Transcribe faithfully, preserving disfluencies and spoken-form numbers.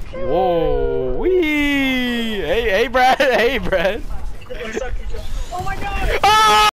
Whoa, wee! Hey, hey, Brad, hey, Brad. What's up, Keisha? Oh my god! Ah!